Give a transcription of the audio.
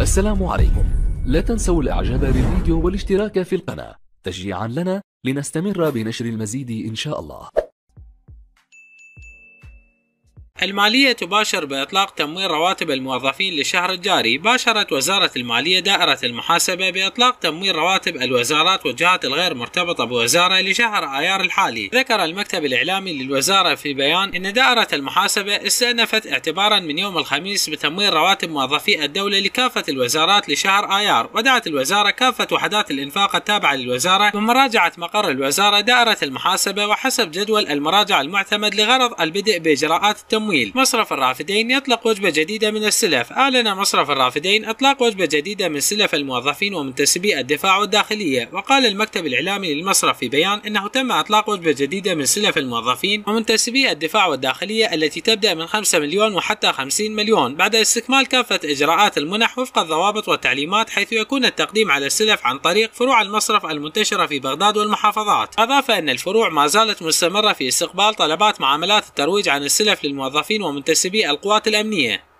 السلام عليكم. لا تنسوا الاعجاب بالفيديو والاشتراك في القناة تشجيعا لنا لنستمر بنشر المزيد إن شاء الله. المالية تباشر بإطلاق تمويل رواتب الموظفين للشهر الجاري. باشرت وزارة المالية دائرة المحاسبة بإطلاق تمويل رواتب الوزارات والجهات الغير مرتبطة بوزارة لشهر آيار الحالي. ذكر المكتب الإعلامي للوزارة في بيان إن دائرة المحاسبة استأنفت اعتبارا من يوم الخميس بتمويل رواتب موظفي الدولة لكافة الوزارات لشهر آيار. ودعت الوزارة كافة وحدات الإنفاق التابعة للوزارة بمراجعة مقر الوزارة دائرة المحاسبة وحسب جدول المراجعة المعتمد لغرض البدء بإجراءات التمويل. مصرف الرافدين يطلق وجبة جديدة من السلف. أعلن مصرف الرافدين إطلاق وجبة جديدة من سلف الموظفين ومنتسبي الدفاع والداخلية. وقال المكتب الإعلامي للمصرف في بيان إنه تم إطلاق وجبة جديدة من سلف الموظفين ومنتسبي الدفاع والداخلية التي تبدأ من 5 مليون وحتى 50 مليون بعد استكمال كافة إجراءات المنح وفق الضوابط والتعليمات، حيث يكون التقديم على السلف عن طريق فروع المصرف المنتشرة في بغداد والمحافظات. أضاف أن الفروع ما زالت مستمرة في استقبال طلبات معاملات الترويج عن السلف للموظفين ومنتسبي القوات الأمنية.